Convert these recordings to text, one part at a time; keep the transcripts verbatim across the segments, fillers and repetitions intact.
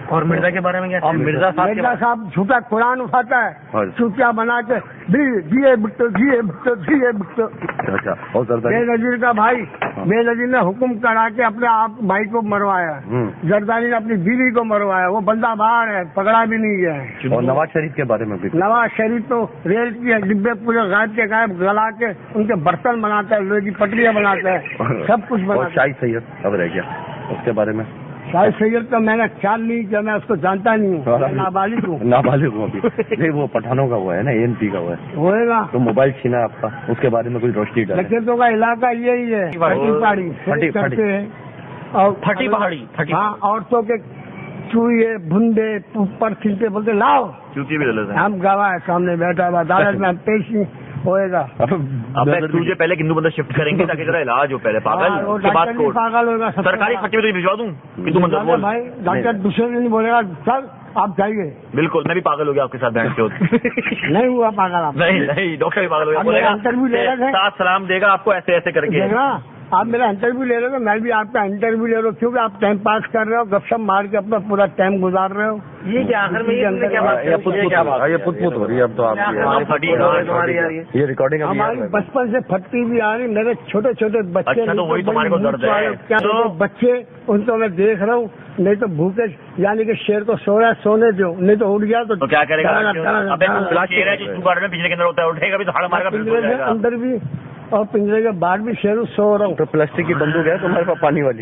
और मिर्जा के बारे में क्या? मिर्जा साहब मिर्जा साहब झूठा कुरान उठाता है, चूतिया बना के जिए भुट्टो जिए भुट्टो जिए भुट्टो। अच्छा, और बेनजीर का भाई, बेनजीर ने हुक्म करा के अपने आप भाई को मरवाया, जरदारी ने अपनी बीवी को मरवाया, वो बंदा बाहर है, पकड़ा भी नहीं गया है। और नवाज शरीफ के बारे में भी? नवाज शरीफ तो रेल के डिब्बे पूरे गायब के गायब गला के उनके बर्तन बनाता है, लोहे की पटरियां बनाता है, सब कुछ बनाता है। शाहिद सैयद अब रह गया, उसके बारे में? शाहिद सैयद तो मैंने ख्याल नहीं किया, मैं उसको जानता नहीं हूँ, नाबालिग हूँ। नाबालिग हूँ अभी? नहीं, वो पठानों का हुआ है ना, एएनपी का हुआ है। होएगा तो मोबाइल छीना आपका, उसके बारे में कुछ रोशनी डाले? लखीमपुर का इलाका यही है, फटी पहाड़ी करते हैं और फटी पहाड़ी। हाँ, औरतों के चूहे भुंडे ऊपर खिलते बोलते लाओ, चूती भी ले हम गवाह है, सामने बैठा हुआ अदालत में पेश होएगा। अब तुझे पहले हिंदू बंदर शिफ्ट करेंगे ताकि तेरा इलाज हो पहले, पागल के बाद कोर्ट। पागल होगा, सरकारी खर्चे में तो भिजवा दूं हिंदू बंदर बोल भाई। डॉक्टर दूसरे दिन बोलेगा सर आप जाइए। बिल्कुल, मैं भी पागल हो गया आपके साथ बैठ के। नहीं हुआ पागल आप? नहीं नहीं, डॉक्टर भी पागल हो गया, बोलेगा इंटरव्यू ले रहे थे, साथ सलाम देगा आपको ऐसे ऐसे करके। आप मेरा इंटरव्यू ले रहे हो, मैं भी आपका इंटरव्यू ले रहा हूँ, क्योंकि आप टाइम पास कर रहे हो, गपशप मार के अपना पूरा टाइम गुजार रहे हो। ये क्या आखिर में ये क्या बात है? ये पुत पुत हो रही है अब तो आपकी ये रिकॉर्डिंग? हमारी बचपन से फटती भी आ रही, मेरे छोटे छोटे बच्चे। अच्छा, तो वही तुम्हारे को दर्द है क्या? तो बच्चे उनको मैं देख रहा हूँ, नहीं तो भूखे यानी कि शेर को सो रहा है, सोने दो, नहीं तो उठ गया तो क्या करेगा? शेर है जो पिंजरे के अंदर होता है, उठेगा भी तो हाड़ मारेगा अंदर भी, और पिंजरे के बाहर भी शेर सो रहा हूँ। तो प्लास्टिक की बंदूक है तुम्हारे पास, पानी वाली?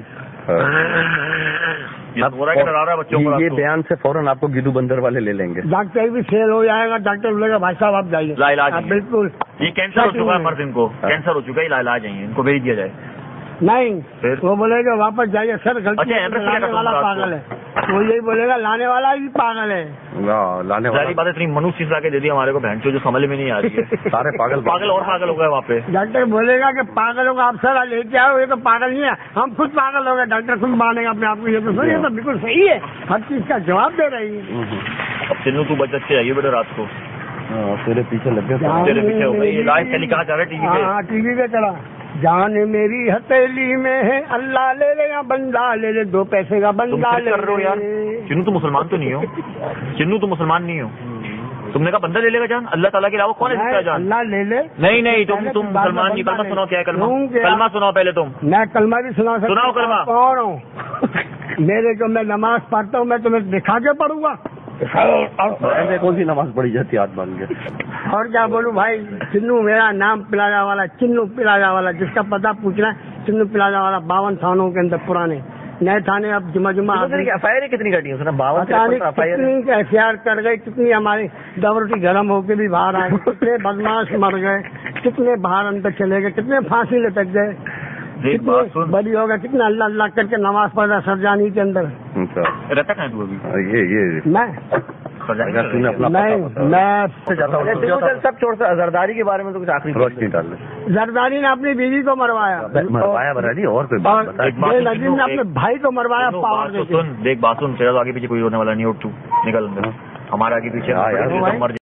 बच्चों को ये बयान से फौरन आपको गिद्धू बंदर वाले ले लेंगे। डॉक्टर भी फेल हो जाएगा, डॉक्टर बोलेगा भाई साहब आप जाइए, बिल्कुल। ये कैंसर हो चुका है मर्द, इनको कैंसर हो चुका है, इलाज है, इनको भेज दिया जाए। नहीं, वो बोलेगा वापस जाइए सर, गलती लाने वाला पागल है, वो यही बोलेगा लाने वाला भी पागल है। लाने वाली बात इतनी मनुष्य चीज लाके दे दी हमारे को, बहन जो समझ में नहीं आ रही है। सारे पागल पागल और पागल हो गए वहाँ पे। डॉक्टर बोलेगा कि पागल होगा, आप सर लेके आओ, ये तो पागल नहीं है, हम खुद पागल हो गए, डॉक्टर खुद मानेगा अपने आप को, ये तो सर ये तो बिल्कुल सही है, हर चीज का जवाब दे रही है। अब चिन्नू तू बच अच्छे आइए बेटा रात को, तेरे पीछे लग गया, तेरे पीछे हो गई लाइव चली, कहाँ जा रहा है टीवी पे? हाँ टीवी पे चला। जान मेरी हथेली में है, अल्लाह ले ले या बंदा ले ले, दो पैसे का बंदा ले कर रहे हो यार। चिन्नू तुम मुसलमान तो नहीं हो, चिन्नू तुम मुसलमान नहीं हो, तुमने कहा बंदा ले लेगा जान, अल्लाह ताला के अलावा कौन है जान? अल्लाह ले ले। नहीं नहीं, तुम तुम मुसलमान नहीं। कलमा सुनाओ, क्या है कलमा? कलमा सुनाओ पहले तुम। मैं कलमा भी सुना सकता, सुनाओ कलमा। कौन हूँ? मेरे को मैं नमाज पढ़ता हूँ, मैं तुम्हें दिखा के पढ़ूंगा? ऐसे कौन सी नमाज पढ़ी जाती हाथ बांध के? और क्या बोलूं भाई, चिन्नू मेरा नाम प्लाजा वाला, चिन्नू प्लाजा वाला, जिसका पता पूछना है चिन्नू प्लाजा वाला, बावन थानों के अंदर पुराने नए थाने, अब जुमा जुमा एफ आई आर कितनी कटी है? बावन कितनी एफ आई आर कर गए, कितनी हमारी दबरोटी गर्म होके भी बाहर आए, कितने बदमाश मर गए, कितने बाहर अंदर चले गए, कितने फांसी लटक गए, कितने बड़ी हो गए, कितने अल्लाह अल्लाह करके नमाज पढ़ रहा सरजानी के अंदर। रहता कहाँ तू अभी? ये ये मैं तूने अपना नहीं, मैं सब छोड़ सा जरदारी के बारे में तो कुछ आखिरी रोशनी डाल ले। जरदारी ने अपनी बीवी को मरवाया, मरवाया बराली, और कोई बात बता। नजीम ने अपने भाई को मरवाया पावर देके। सुन देख बात सुन, तेरा तो आगे पीछे कोई रोने वाला नहीं, उठ तू निकल अंदर, हमारे आगे पीछे